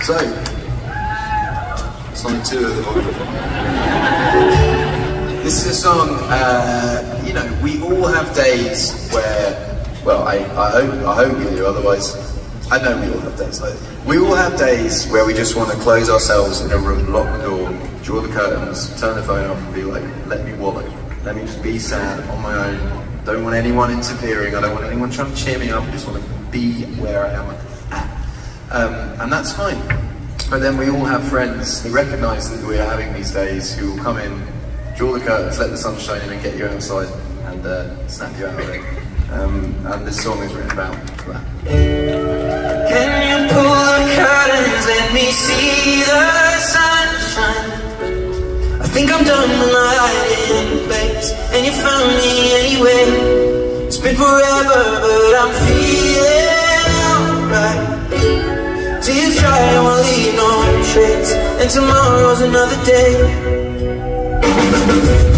So, song 2 of the book. This is a song, you know, we all have days where, well, I hope we do, otherwise, I know we all have days like this. We all have days where we just want to close ourselves in a room, lock the door, draw the curtains, turn the phone off and be like, let me wallow. Let me just be sad on my own. Don't want anyone interfering, I don't want anyone trying to cheer me up, I just want to be where I am at. And that's fine. But then we all have friends who recognise that we are having these days, who will come in, draw the curtains, let the sun shine in and get you outside and snap you out of it. And this song is written about that. Can you pull the curtains, let me see the sunshine? I think I'm done with my hiding place, and you found me anyway. It's been forever, but I'm feeling alright. Till you try, I won't leave no trace, and tomorrow's another day.